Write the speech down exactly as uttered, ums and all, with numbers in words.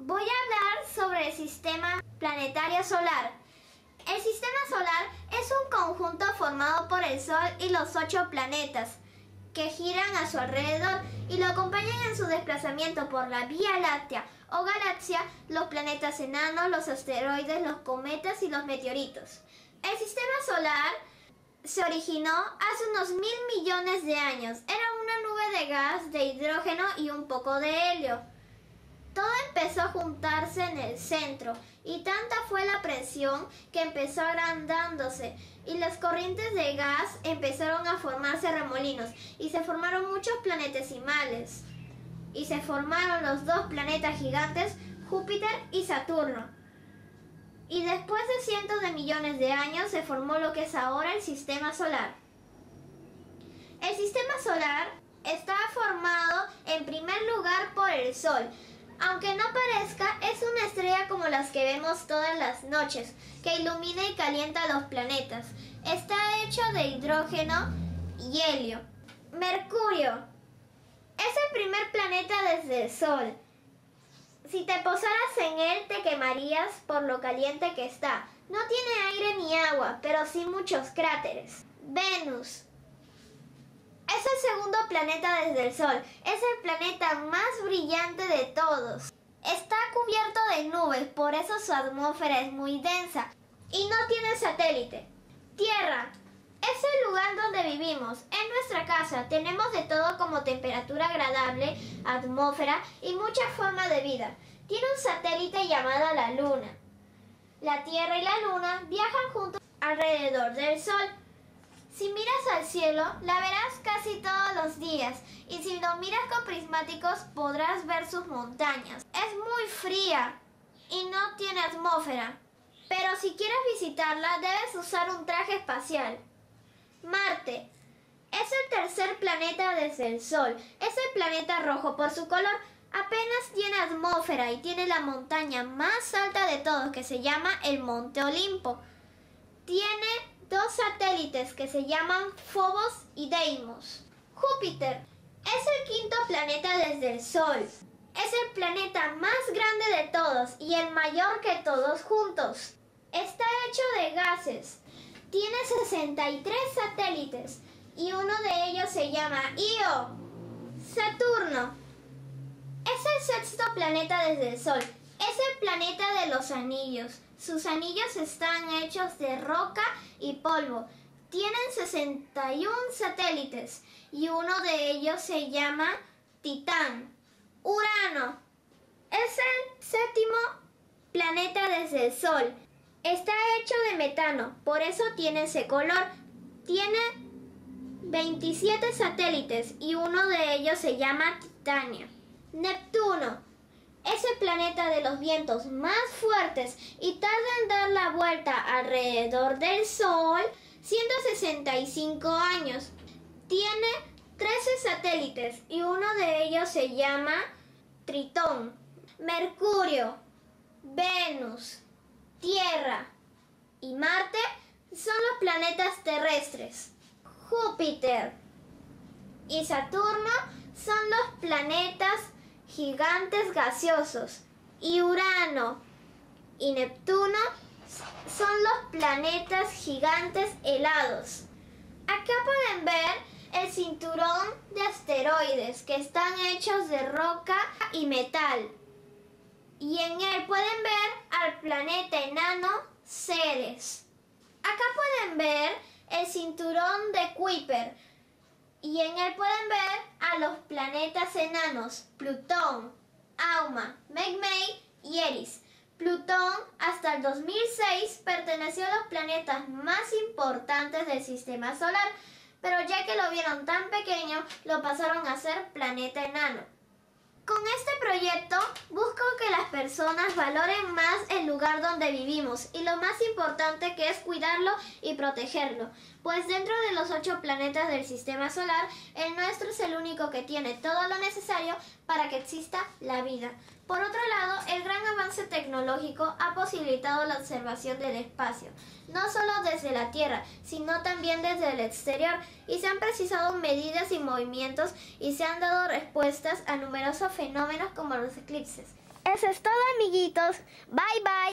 Voy a hablar sobre el sistema planetario solar. El sistema solar es un conjunto formado por el Sol y los ocho planetas que giran a su alrededor y lo acompañan en su desplazamiento por la Vía Láctea o galaxia, los planetas enanos, los asteroides, los cometas y los meteoritos. El sistema solar se originó hace unos mil millones de años. Era una nube de gas, de hidrógeno y un poco de helio. Todo empezó a juntarse en el centro y tanta fue la presión que empezó agrandándose y las corrientes de gas empezaron a formarse remolinos y se formaron muchos planetesimales y se formaron los dos planetas gigantes, Júpiter y Saturno. Y después de cientos de millones de años se formó lo que es ahora el sistema solar. El sistema solar está formado en primer lugar por el Sol. Aunque no parezca, es una estrella como las que vemos todas las noches, que ilumina y calienta los planetas. Está hecho de hidrógeno y helio. Mercurio es el primer planeta desde el Sol. Si te posaras en él te quemarías por lo caliente que está. No tiene aire ni agua, pero sí muchos cráteres. Venus es el segundo planeta desde el Sol. Es el planeta más brillante de todos. Está cubierto de nubes, por eso su atmósfera es muy densa. Y no tiene satélite. Tierra es el lugar donde vivimos. En nuestra casa tenemos de todo como temperatura agradable, atmósfera y muchas formas de vida. Tiene un satélite llamado la Luna. La Tierra y la Luna viajan juntos alrededor del Sol. Si miras al cielo, la verás casi todos los días, y si lo miras con prismáticos podrás ver sus montañas. Es muy fría y no tiene atmósfera, pero si quieres visitarla debes usar un traje espacial. Marte es el tercer planeta desde el Sol. Es el planeta rojo por su color. Apenas tiene atmósfera y tiene la montaña más alta de todos, que se llama el Monte Olimpo. Tiene dos satélites que se llaman Phobos y Deimos. Júpiter es el quinto planeta desde el Sol. Es el planeta más grande de todos y el mayor que todos juntos. Está hecho de gases. Tiene sesenta y tres satélites y uno de ellos se llama Io. Saturno es el sexto planeta desde el Sol. Es el planeta de los anillos. Sus anillos están hechos de roca y polvo. Tienen sesenta y uno satélites y uno de ellos se llama Titán. Urano es el séptimo planeta desde el Sol. Está hecho de metano, por eso tiene ese color. Tiene veintisiete satélites y uno de ellos se llama Titanio. Neptuno es el planeta de los vientos más fuertes y tarda en dar la vuelta alrededor del Sol ciento sesenta y cinco años. Tiene trece satélites y uno de ellos se llama Tritón. Mercurio, Venus, Tierra y Marte son los planetas terrestres. Júpiter y Saturno son los planetas gigantes gaseosos, y Urano y Neptuno son los planetas gigantes helados. Acá pueden ver el cinturón de asteroides que están hechos de roca y metal, y en él pueden ver al planeta enano Ceres. Acá pueden ver el cinturón de Kuiper, y en él pueden ver a los planetas enanos Plutón, Auma, Megmey y Eris. Plutón hasta el dos mil seis perteneció a los planetas más importantes del sistema solar, pero ya que lo vieron tan pequeño, lo pasaron a ser planeta enano. Con este proyecto busco que las personas valoren más el lugar donde vivimos y lo más importante que es cuidarlo y protegerlo, pues dentro de los ocho planetas del sistema solar, el nuestro es el único que tiene todo lo necesario para que exista la vida. Por otro lado, el gran avance tecnológico ha posibilitado la observación del espacio, no solo desde la Tierra, sino también desde el exterior, y se han precisado medidas y movimientos y se han dado respuestas a numerosos fenómenos como los eclipses. Eso es todo, amiguitos. Bye bye.